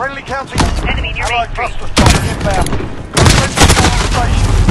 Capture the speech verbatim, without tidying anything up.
Friendly counting. Enemy near Allied Main Street. cluster strike inbound. Friendly on station.